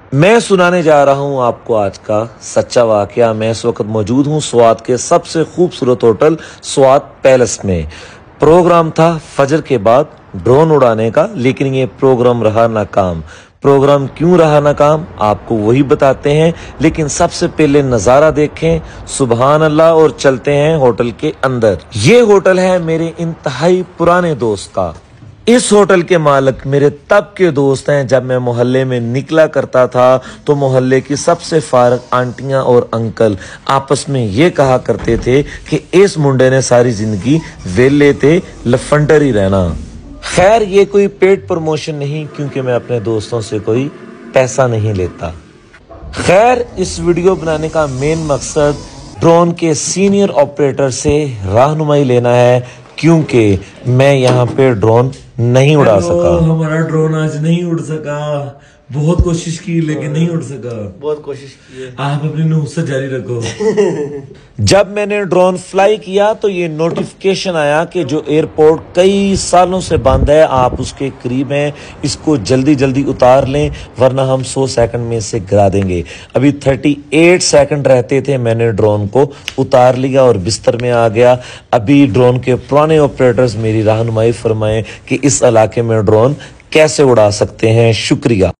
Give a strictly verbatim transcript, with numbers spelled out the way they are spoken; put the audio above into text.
मैं सुनाने जा रहा हूं आपको आज का सच्चा वाकया। मैं इस वक्त मौजूद हूं स्वात के सबसे खूबसूरत होटल स्वात पैलेस में। प्रोग्राम था फजर के बाद ड्रोन उड़ाने का, लेकिन ये प्रोग्राम रहा नाकाम। प्रोग्राम क्यों रहा नाकाम आपको वही बताते हैं, लेकिन सबसे पहले नज़ारा देखें, सुबहान अल्लाह, और चलते हैं होटल के अंदर। ये होटल है मेरे इंतहाई पुराने दोस्त का। इस होटल के मालिक मेरे तब के दोस्त हैं। जब मैं मोहल्ले में निकला करता था तो मोहल्ले की सबसे फारग आंटियां और अंकल आपस में ये कहा करते थे कि इस मुंडे ने सारी जिंदगी वेले थे लफंडर ही रहना। खैर, ये कोई पेड प्रमोशन नहीं, क्योंकि मैं अपने दोस्तों से कोई पैसा नहीं लेता। खैर, इस वीडियो बनाने का मेन मकसद ड्रोन के सीनियर ऑपरेटर से रहनुमाई लेना है, क्योंकि मैं यहाँ पे ड्रोन नहीं उड़ा सका। हमारा ड्रोन आज नहीं उड़ सका। बहुत कोशिश की लेकिन नहीं उड़ सका। बहुत कोशिश की है। आप अपनी नुसरत जारी रखो। जब मैंने ड्रोन फ्लाई किया तो ये नोटिफिकेशन आया कि जो एयरपोर्ट कई सालों से बंद है, आप उसके करीब हैं, इसको जल्दी जल्दी उतार लें वरना हम सौ सेकंड में इसे गिरा देंगे। अभी अड़तीस सेकंड रहते थे, मैंने ड्रोन को उतार लिया और बिस्तर में आ गया। अभी ड्रोन के पुराने ऑपरेटर्स मेरी रहनुमाई फरमाएं कि इस इलाके में ड्रोन कैसे उड़ा सकते हैं। शुक्रिया।